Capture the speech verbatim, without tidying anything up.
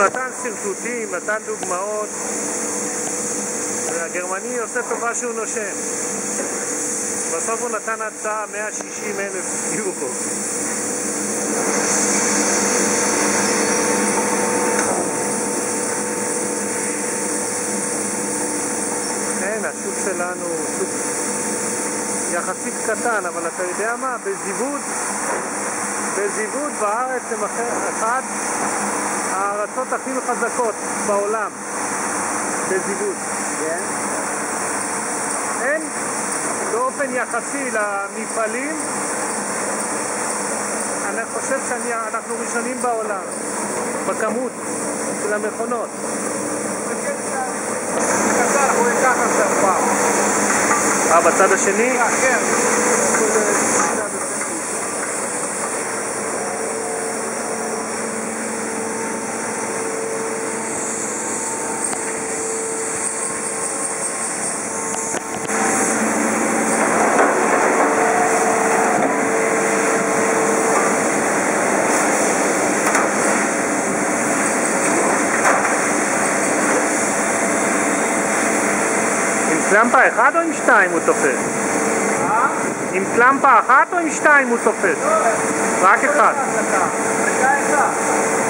נתן סרטוטים, נתן דוגמאות, והגרמני עושה טובה שהוא נושם. בסוף הוא נתן הצעה מאה ושישים אלף יורו. כן, השוק שלנו הוא שוק יחסית קטן, אבל אתה יודע מה? בזיווד, בזיווד בארץ הם אחד הארצות הכי חזקות בעולם. בזיווד. כן? אין באופן יחסי למפעלים, אני חושב שאנחנו ראשונים בעולם בכמות של המכונות. אה, בצד השני? כן. קלמפה אחד או עם שתיים הוא תופס? אה? עם קלמפה אחת או עם שתיים הוא תופס? רק אחד. רק אחד.